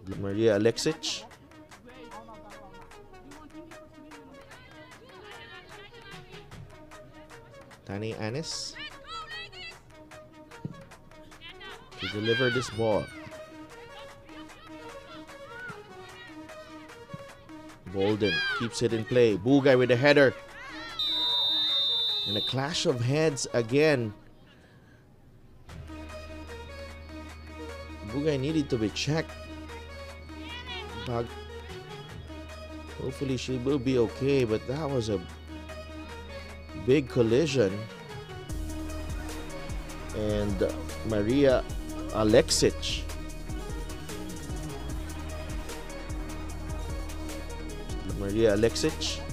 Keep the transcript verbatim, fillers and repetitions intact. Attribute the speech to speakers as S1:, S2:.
S1: Maria Alexic. Tani Anis to deliver this ball. Bolden keeps it in play. Bugay with a header. And a clash of heads again. Bugay needed to be checked. But hopefully she will be okay, but that was a big collision. And Maria Alexic Maria Alexic